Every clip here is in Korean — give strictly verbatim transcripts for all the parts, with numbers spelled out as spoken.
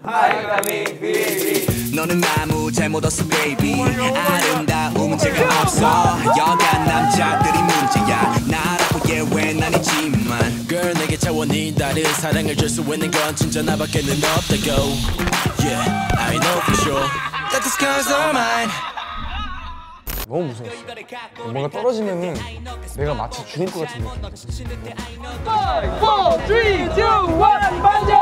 너는 아무 잘못 없어 baby. 아름다움은 제가 없어. 여간 남자들이 문제야. 나라고 예외는 아니지만 Girl 내게 차원이 다른 사랑을 줄 수 있는 건 진짜 나밖에는 없다고. Yeah, I know for sure that these girls are mine. 너무 무서웠어. 뭔가 떨어지면은 내가 마치 죽을 것 같은 느낌. five, four, three, two, one, 반전!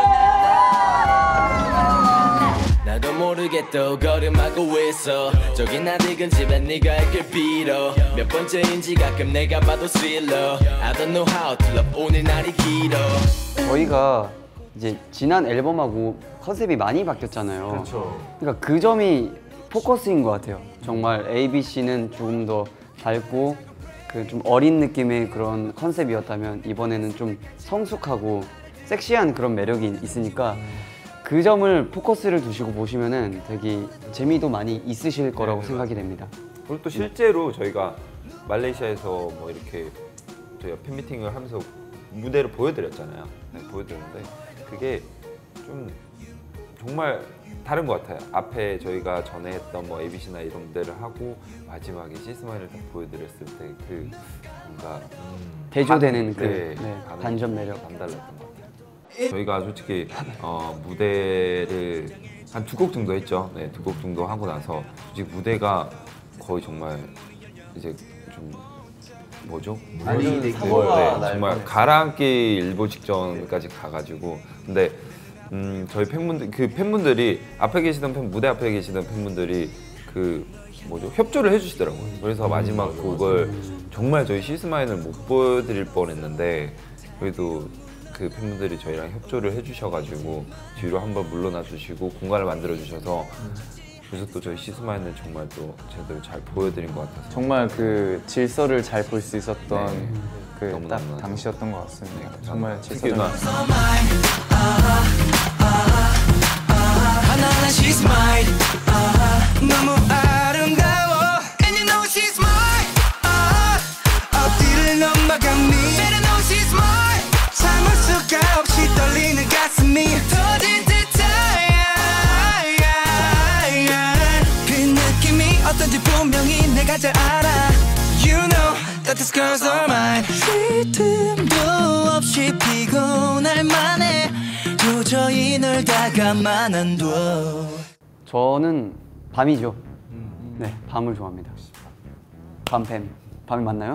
나도 모르게 또 걸음하고 있어. 저기 나디근 집에 네가 있길 빌어. 몇 번째인지 가끔 내가 봐도 스릴러. I don't know how to love 오늘 날이 길어. 저희가 이제 지난 앨범하고 컨셉이 많이 바뀌었잖아요. 그렇죠. 그러니까 그 점이 포커스인 것 같아요. 정말 에이비씨는 조금 더 밝고 그 좀 어린 느낌의 그런 컨셉이었다면 이번에는 좀 성숙하고 섹시한 그런 매력이 있으니까 그 점을 포커스를 두시고 보시면은 되게 재미도 많이 있으실 거라고 네, 생각이 됩니다. 그리고 또 실제로 저희가 말레이시아에서 뭐 이렇게 저희가 팬미팅을 하면서 무대를 보여드렸잖아요. 네, 보여드렸는데 그게 좀 정말 다른 것 같아요. 앞에 저희가 전에 했던 뭐 에이비씨나 이런 무대를 하고 마지막에 시스마일을 딱 보여드렸을 때 그 뭔가 음, 대조되는 그 네, 네, 반응, 반전 매력 남달랐던 것 같아요. 저희가 솔직히 어, 무대를 한 두 곡 정도 했죠. 네, 두 곡 정도 하고 나서 솔직히 무대가 거의 정말 이제 좀 뭐죠? 아니, 네, 정말 가라앉기 일보 직전까지 가가지고 근데 음, 저희 팬분들 그 팬분들이 앞에 계시던 팬 무대 앞에 계시던 팬분들이 그 뭐죠 협조를 해주시더라고요. 그래서 마지막 음, 곡을 음. 정말 저희 시스마인을 못 보여드릴 뻔했는데 그래도 그 팬분들이 저희랑 협조를 해주셔가지고 뒤로 한번 물러나 주시고 공간을 만들어 주셔서 그래서 또 저희 시스마인을 정말 또 제대로 잘 보여드린 것 같아서 정말 그 질서를 잘 볼 수 있었던 네. 그 딱 당시였던 것 같습니다. 네, 정말 질서를 하나는 she's mine. 너무 아름다워. And you know she's mine. 어디를 넘어가니? Better know she's mine. 참을 수가 없이 떨리는 가슴이 터질 듯해. 그 느낌이 어떤지 분명히 내가 잘 알아. You know that these girls are mine. 쉴 틈도 없이 피곤할 만해. 도저히 널 다가만 안 둬. 저는 밤이죠. 네, 밤을 좋아합니다. 밤뱀. 밤이 맞나요?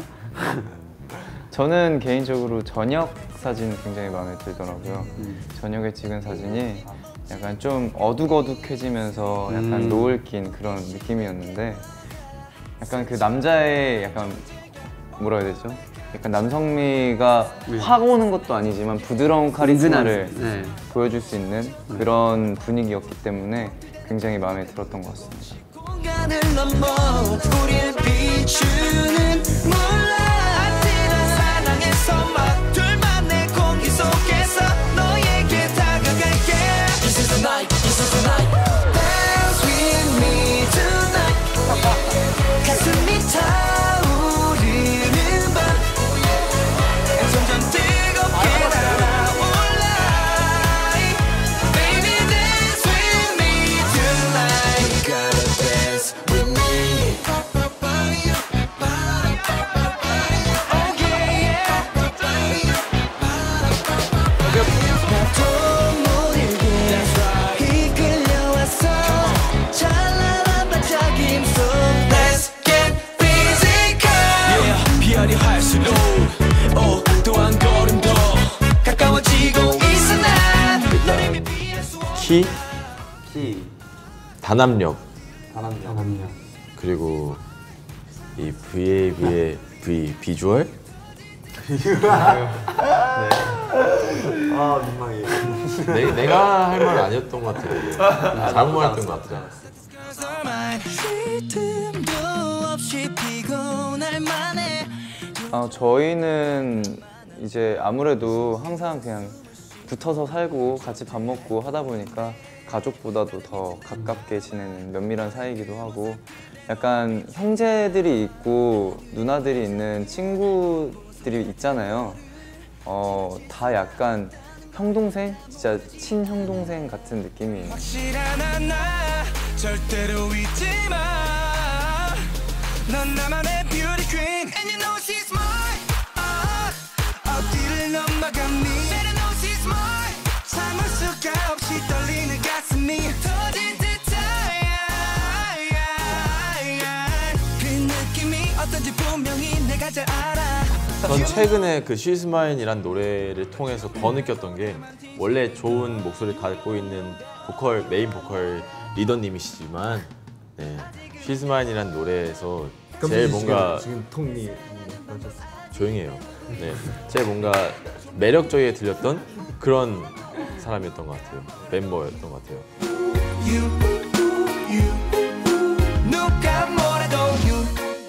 저는 개인적으로 저녁 사진 굉장히 마음에 들더라고요. 음. 저녁에 찍은 사진이 약간 좀 어둑어둑해지면서 약간 음. 노을 낀 그런 느낌이었는데 약간 그 남자의 약간 뭐라 해야 되죠? 약간 남성미가 네. 확 오는 것도 아니지만 부드러운 카리스마를 네. 보여줄 수 있는 네. 그런 분위기였기 때문에 굉장히 마음에 들었던 것 같습니다. 공간을 넘어 우리를 비추는 몰라 사랑에서 막 둘만의 공기 속에서 너에게 다가갈게. This is the night, this is the night. Dance with me tonight. 가슴이 타오르는 밤 점점 뜨겁게 날아올라. Baby dance with me tonight. You gotta dance with me. Oh yeah. 나도 모르게 이끌려왔어. 찬란한 반짝임 속 Let's get physical. Yeah, 비열이 할수록 어, 또 한 걸음 더 가까워지고 있어 난 너를 피할 수 없어. 키, 키, 단합력, 단합력, 단합력. 그리고 이 브이에이비의 V 비주얼. 아 민망해. 내, 내가 할 말 아니었던 것 같아. 잘못 말했던 것 같아. 아, 저희는 이제 아무래도 항상 그냥 붙어서 살고 같이 밥 먹고 하다 보니까 가족보다도 더 가깝게 지내는 면밀한 사이이기도 하고 약간 형제들이 있고 누나들이 있는 친구들이 있잖아요. 어, 다 약간 형 동생? 진짜 친형 동생 같은 느낌이에요. 확실한 하나 절대로 잊지 마. 넌 나만의 beauty queen and you know she's mine. 아, 어디를 넘어갔니? Better know she's mine. 참을 수가 없이 떨리는 가슴이 터질 듯해. 그 느낌이 어떤지 분명히 내가 잘 알아. 전 최근에 그 She's Mine이란 노래를 통해서 더 느꼈던 게 원래 좋은 목소리를 갖고 있는 보컬, 메인 보컬 리더님이시지만 네, She's Mine이란 노래에서 제일 뭔가 지금 통이 조용히 해요. 네, 제일 뭔가 매력적이게 들렸던 그런 사람이었던 것 같아요. 멤버였던 것 같아요. You, you, 누가 뭐래도 you.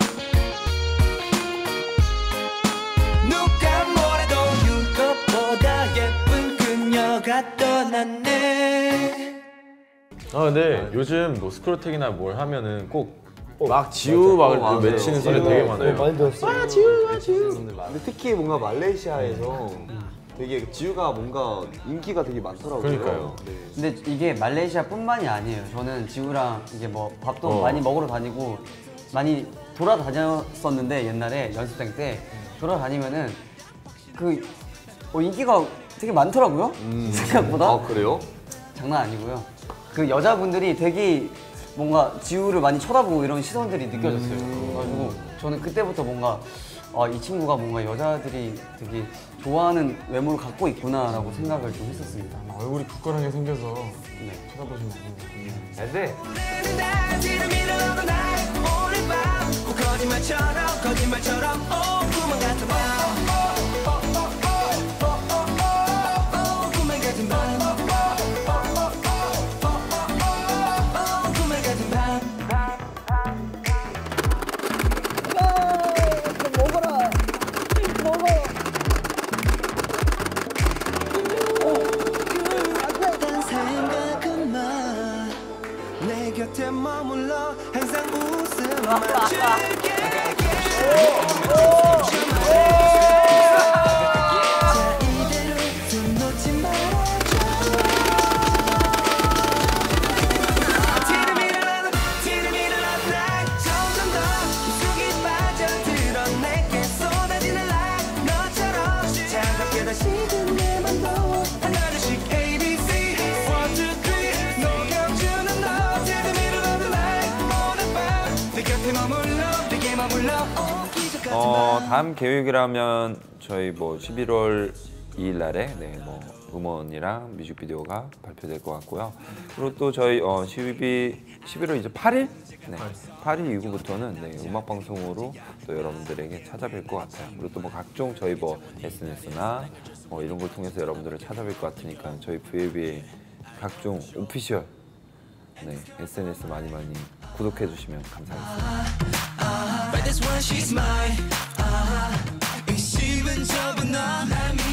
누가 뭐래도 you. 것보다 예쁜 그녀가 떠났네. 아 근데 요즘 뭐 스크로텍이나 뭘 하면은 꼭 막 지우 막 외치는 소리 되게 많아요. 많이 들었어요. 아 지우, 아 지우. 근데 특히 뭔가 말레이시아에서 되게 지우가 뭔가 인기가 되게 많더라고요. 그러니까요. 네. 근데 이게 말레이시아뿐만이 아니에요. 저는 지우랑 이제 뭐 밥도 어. 많이 먹으러 다니고 많이 돌아다녔었는데 옛날에 연습생 때 돌아다니면은 그 어, 인기가 되게 많더라고요. 음. 생각보다. 아 그래요? 장난 아니고요. 그 여자분들이 되게 뭔가 지우를 많이 쳐다보고 이런 시선들이 느껴졌어요. 음. 그래가지고 저는 그때부터 뭔가 아, 이 친구가 뭔가 여자들이 되게 좋아하는 외모를 갖고 있구나라고 생각을 좀 했었습니다. 얼굴이 부끄러하게 생겨서 네. 쳐다보시면 안 돼요. 근데 거짓말처럼 거짓말처럼 오 구멍 같은 밤. 구멍 같은 밤. 구멍 같은 밤. 내 곁에 머물러 항상 웃음만 줄게. 자 이대로 손 놓지 말아줘. 지름이 일어나는 지름이 일어나는 날 점점 더 깊숙이 빠져들어 내게 쏟아지는 light 너처럼 차갑게 다시금 내 맘도 하나둘씩 A B C one two three 녹여주는 너 지름이 일어나는 날 오늘 밤 내 곁에 머물러 내게 머물러 오 기적 같은 어, 밤. 다음 계획이라면 저희 뭐 십일월 이일 날에 네, 뭐 음원이랑 뮤직비디오가 발표될 것 같고요. 그리고 또 저희 어, 십이, 십일월 이제 팔일? 네, 팔일 이후부터는 네, 음악 방송으로 또 여러분들에게 찾아뵐 것 같아요. 그리고 또 뭐 각종 저희 뭐 에스엔에스나 뭐 이런 걸 통해서 여러분들을 찾아뵐 것 같으니까 저희 브이에이비의 각종 오피셜 네, 에스엔에스 많이 많이 구독해 주시면 감사하겠습니다. But this one she's mine. 이 씹은 저분 너